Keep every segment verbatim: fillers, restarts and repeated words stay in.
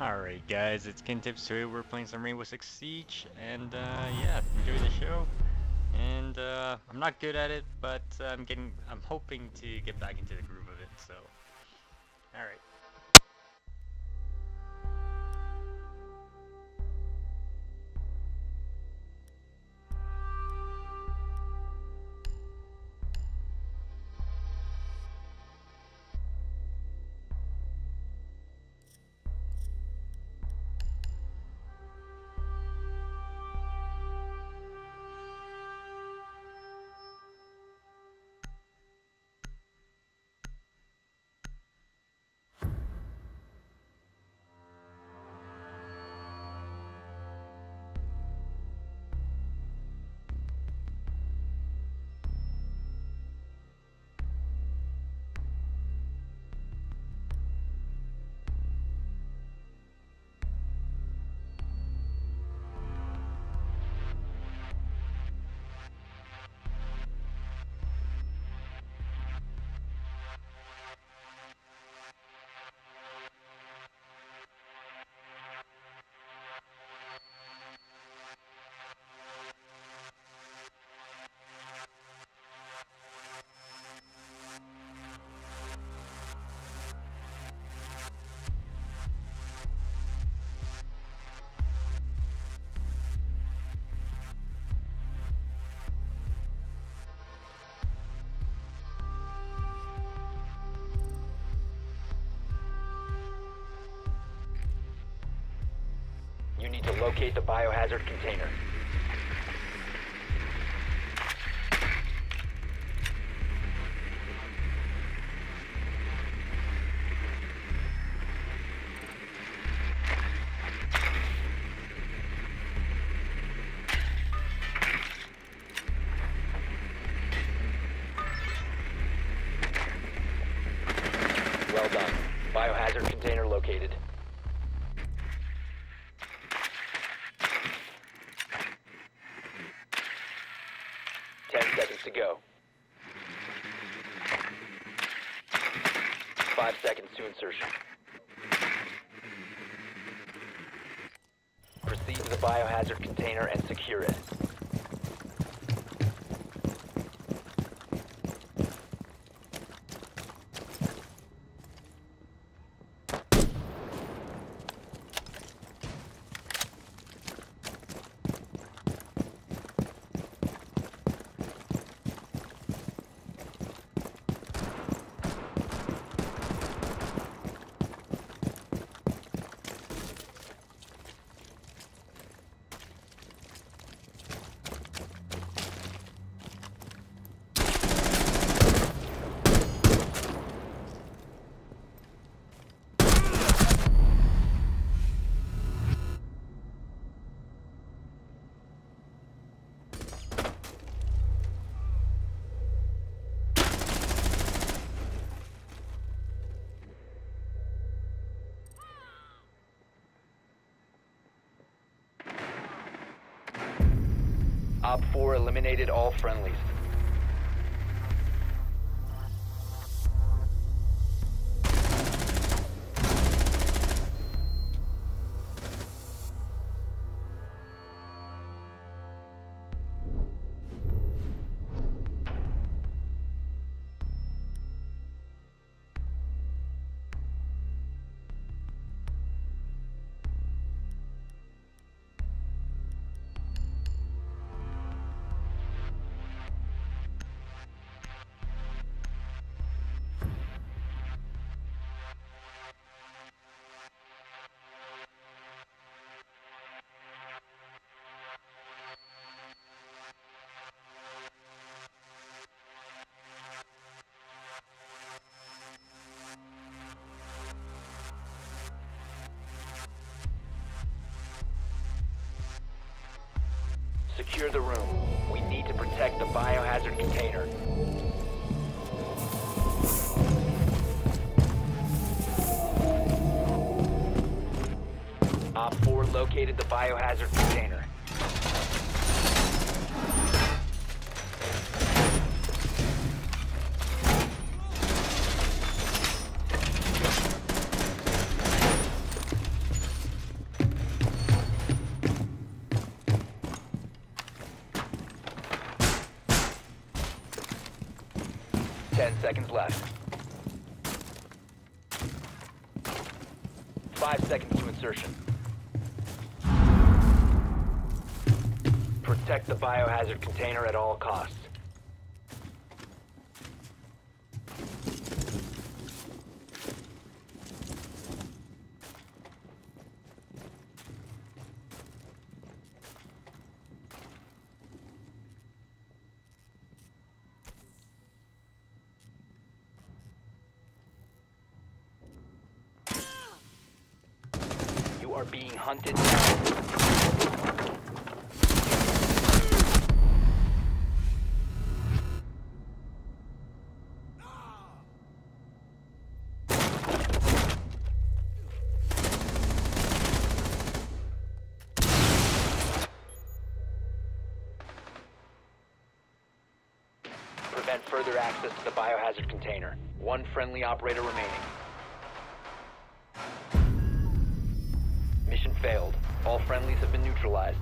Alright guys, it's Kintips here. We're playing some Rainbow Six Siege, and uh, yeah, enjoy the show. And uh, I'm not good at it, but uh, I'm getting, I'm hoping to get back into the groove of it. So, alright. You need to locate the biohazard container. Well done. Biohazard container located. Ten seconds to go. Five seconds to insertion. Proceed to the biohazard container and secure it. Op four eliminated all friendlies. Secure the room. We need to protect the biohazard container. Op four located the biohazard container. Ten seconds left. Five seconds to insertion. Protect the biohazard container at all costs. You are being hunted down. Prevent further access to the biohazard container. One friendly operator remaining. Mission failed. All friendlies have been neutralized.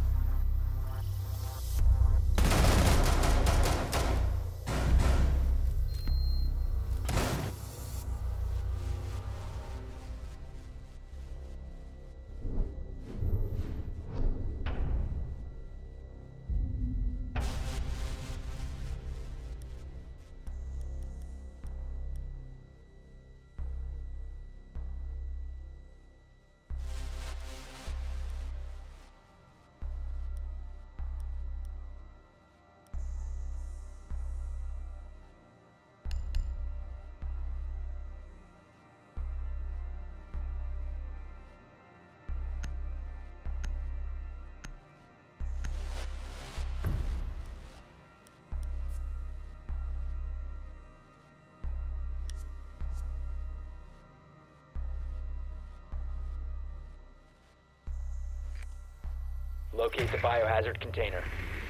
Locate the biohazard container.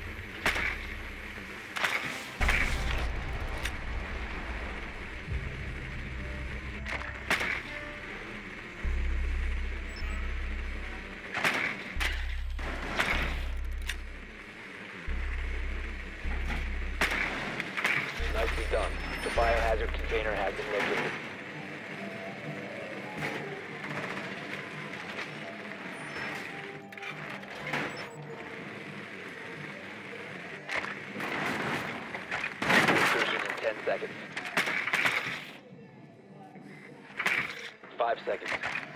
Nicely done. The biohazard container has been located. Seconds. Five seconds.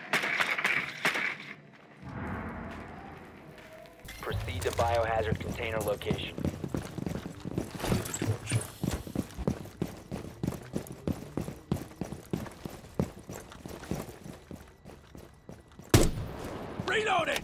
Proceed to biohazard container location. Reloading!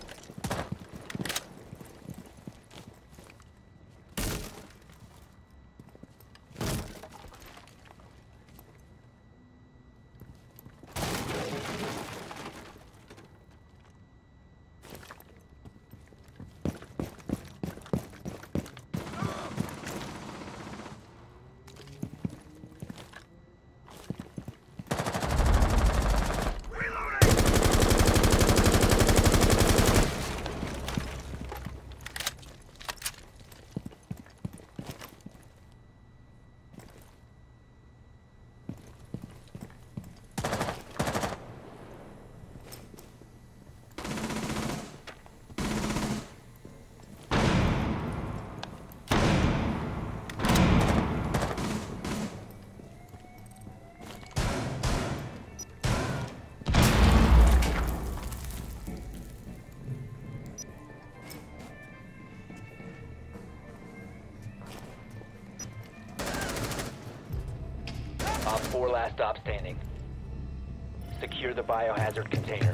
Op four last stop standing. Secure the biohazard container.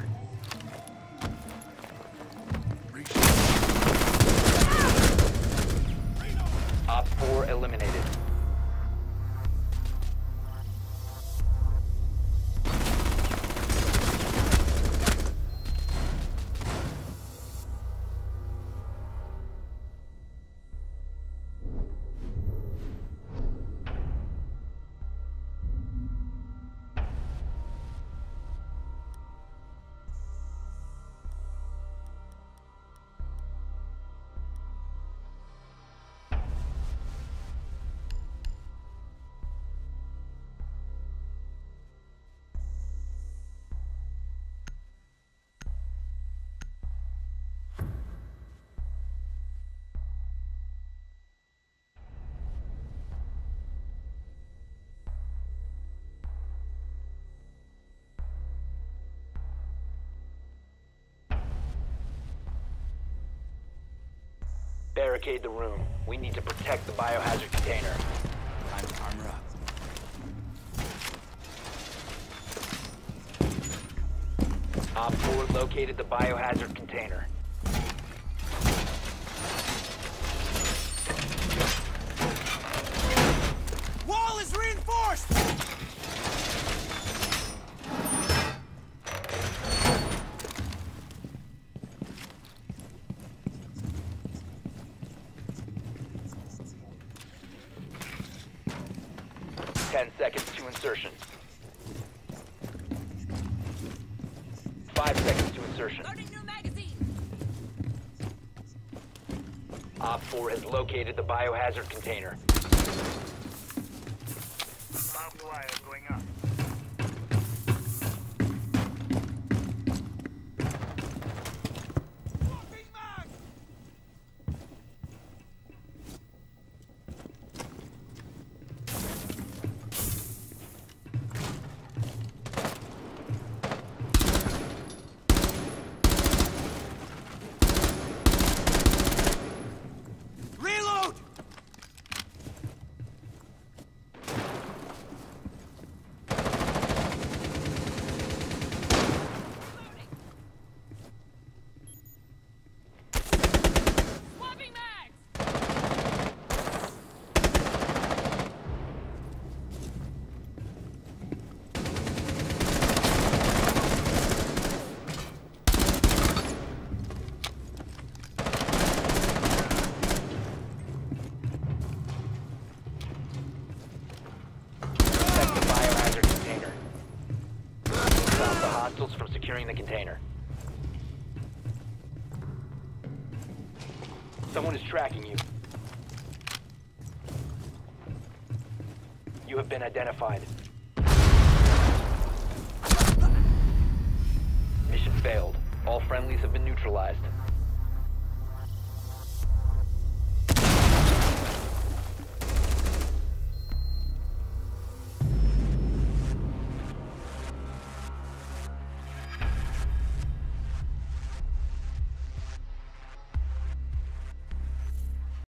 Op four eliminated. barricade the room. We need to protect the biohazard container. Time to armor up. Op four located the biohazard container. Wall is reinforced! Ten seconds to insertion. Five seconds to insertion. Loading new magazine. Op four has located the biohazard container. Barbed wire going up. Reload! Swapping mags. Protect the biohazard container. Stop the hostiles from securing the container. Someone is tracking you. You have been identified. Mission failed. All friendlies have been neutralized.